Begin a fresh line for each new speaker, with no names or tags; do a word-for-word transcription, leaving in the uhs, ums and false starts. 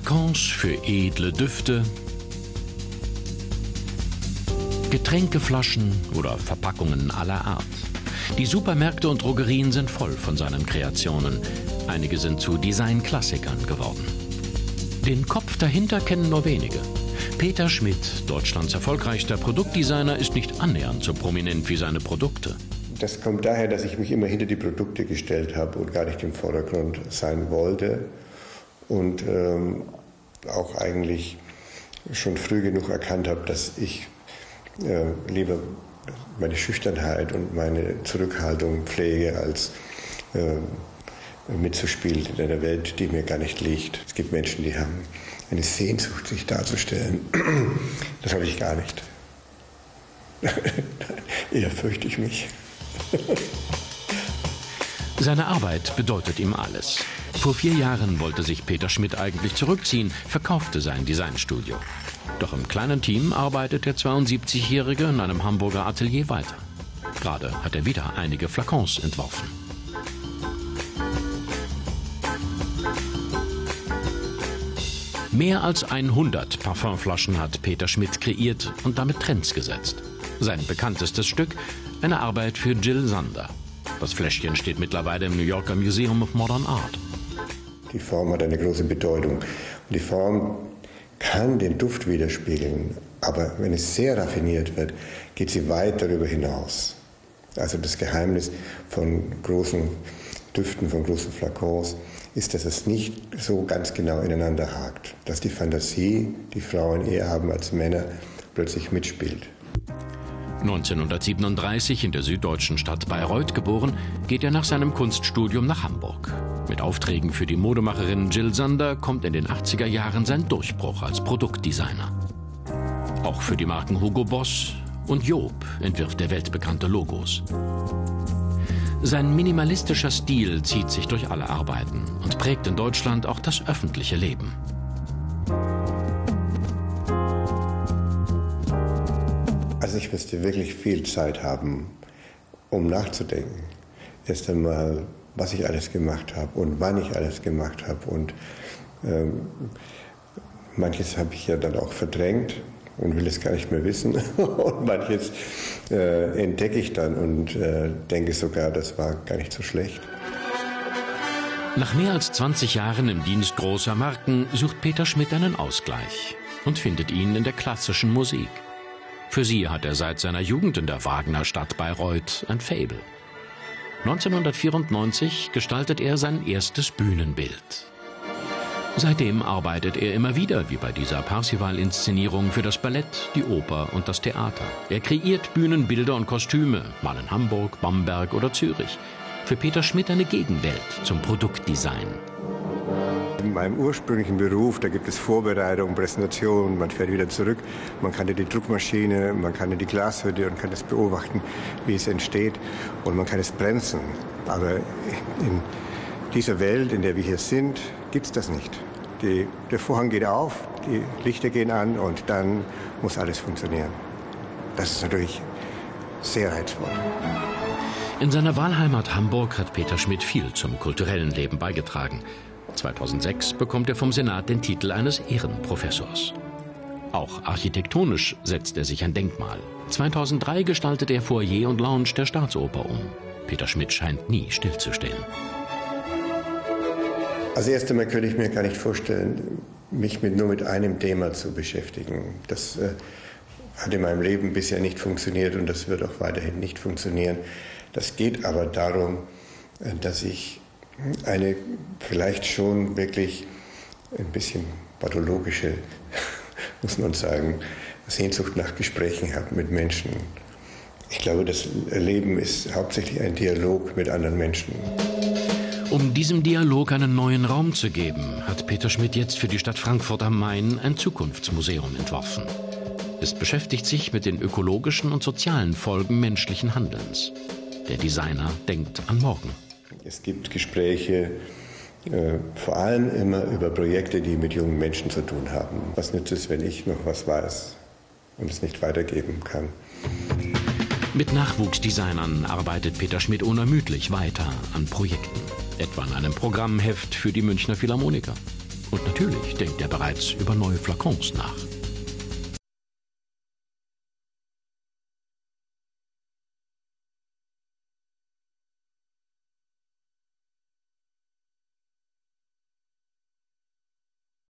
Flakons für edle Düfte, Getränkeflaschen oder Verpackungen aller Art. Die Supermärkte und Drogerien sind voll von seinen Kreationen. Einige sind zu Designklassikern geworden. Den Kopf dahinter kennen nur wenige. Peter Schmidt, Deutschlands erfolgreichster Produktdesigner, ist nicht annähernd so prominent wie seine Produkte.
Das kommt daher, dass ich mich immer hinter die Produkte gestellt habe und gar nicht im Vordergrund sein wollte. Und ähm, auch eigentlich schon früh genug erkannt habe, dass ich äh, lieber meine Schüchternheit und meine Zurückhaltung pflege, als äh, mitzuspielen in einer Welt, die mir gar nicht liegt. Es gibt Menschen, die haben eine Sehnsucht, sich darzustellen. Das habe ich gar nicht. Eher fürchte ich mich.
Seine Arbeit bedeutet ihm alles. Vor vier Jahren wollte sich Peter Schmidt eigentlich zurückziehen, verkaufte sein Designstudio. Doch im kleinen Team arbeitet der zweiundsiebzigjährige in einem Hamburger Atelier weiter. Gerade hat er wieder einige Flakons entworfen. Mehr als hundert Parfümflaschen hat Peter Schmidt kreiert und damit Trends gesetzt. Sein bekanntestes Stück, eine Arbeit für Jill Sander. Das Fläschchen steht mittlerweile im New Yorker Museum of Modern Art.
Die Form hat eine große Bedeutung. Und die Form kann den Duft widerspiegeln, aber wenn es sehr raffiniert wird, geht sie weit darüber hinaus. Also das Geheimnis von großen Düften, von großen Flakons, ist, dass es nicht so ganz genau ineinander hakt. Dass die Fantasie, die Frauen eher haben als Männer, plötzlich mitspielt.
neunzehnhundertsiebenunddreißig in der süddeutschen Stadt Bayreuth geboren, geht er nach seinem Kunststudium nach Hamburg. Mit Aufträgen für die Modemacherin Jill Sander kommt in den achtziger Jahren sein Durchbruch als Produktdesigner. Auch für die Marken Hugo Boss und Job entwirft er weltbekannte Logos. Sein minimalistischer Stil zieht sich durch alle Arbeiten und prägt in Deutschland auch das öffentliche Leben.
Also ich müsste wirklich viel Zeit haben, um nachzudenken. Erst einmal, was ich alles gemacht habe und wann ich alles gemacht habe. Und ähm, manches habe ich ja dann auch verdrängt und will es gar nicht mehr wissen. Und manches äh, entdecke ich dann und äh, denke sogar, das war gar nicht so schlecht.
Nach mehr als zwanzig Jahren im Dienst großer Marken sucht Peter Schmidt einen Ausgleich und findet ihn in der klassischen Musik. Für sie hat er seit seiner Jugend in der Wagnerstadt Bayreuth ein Faible. neunzehnhundertvierundneunzig gestaltet er sein erstes Bühnenbild. Seitdem arbeitet er immer wieder, wie bei dieser Parzival-Inszenierung, für das Ballett, die Oper und das Theater. Er kreiert Bühnenbilder und Kostüme, mal in Hamburg, Bamberg oder Zürich. Für Peter Schmidt eine Gegenwelt zum Produktdesign.
In meinem ursprünglichen Beruf, da gibt es Vorbereitung, Präsentation, man fährt wieder zurück, man kann in die Druckmaschine, man kann in die Glashütte und kann das beobachten, wie es entsteht, und man kann es bremsen. Aber in dieser Welt, in der wir hier sind, gibt es das nicht. Die, der Vorhang geht auf, die Lichter gehen an und dann muss alles funktionieren. Das ist natürlich sehr reizvoll.
In seiner Wahlheimat Hamburg hat Peter Schmidt viel zum kulturellen Leben beigetragen. zweitausendsechs bekommt er vom Senat den Titel eines Ehrenprofessors. Auch architektonisch setzt er sich ein Denkmal. zweitausenddrei gestaltet er Foyer und Lounge der Staatsoper um. Peter Schmidt scheint nie stillzustehen.
Also erst einmal könnte ich mir gar nicht vorstellen, mich mit, nur mit einem Thema zu beschäftigen. Das äh, hat in meinem Leben bisher nicht funktioniert und das wird auch weiterhin nicht funktionieren. Das geht aber darum, äh, dass ich eine vielleicht schon wirklich ein bisschen pathologische, muss man sagen, Sehnsucht nach Gesprächen habe mit Menschen. Ich glaube, das Leben ist hauptsächlich ein Dialog mit anderen Menschen.
Um diesem Dialog einen neuen Raum zu geben, hat Peter Schmidt jetzt für die Stadt Frankfurt am Main ein Zukunftsmuseum entworfen. Es beschäftigt sich mit den ökologischen und sozialen Folgen menschlichen Handelns. Der Designer denkt an morgen.
Es gibt Gespräche, äh, vor allem immer über Projekte, die mit jungen Menschen zu tun haben. Was nützt es, wenn ich noch was weiß und es nicht weitergeben kann?
Mit Nachwuchsdesignern arbeitet Peter Schmidt unermüdlich weiter an Projekten. Etwa an einem Programmheft für die Münchner Philharmoniker. Und natürlich denkt er bereits über neue Flakons nach.